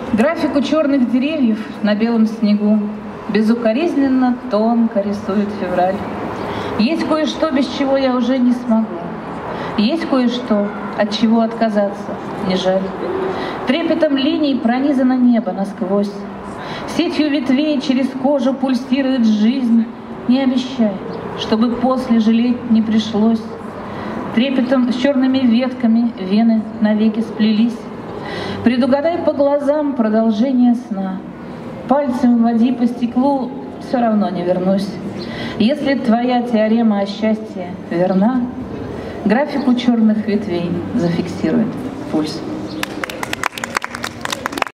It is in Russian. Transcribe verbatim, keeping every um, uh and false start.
Графику черных деревьев на белом снегу безукоризненно тонко рисует февраль. Есть кое-что, без чего я уже не смогу. Есть кое-что, от чего отказаться не жаль. Трепетом линий пронизано небо насквозь. Сетью ветвей через кожу пульсирует жизнь. Не обещай, чтобы после жалеть не пришлось. Трепетом с черными ветками вены навеки сплелись. Предугадай по глазам продолжение сна. Пальцем води по стеклу, все равно не вернусь. Если твоя теорема о счастье верна, графику черных ветвей зафиксирует пульс.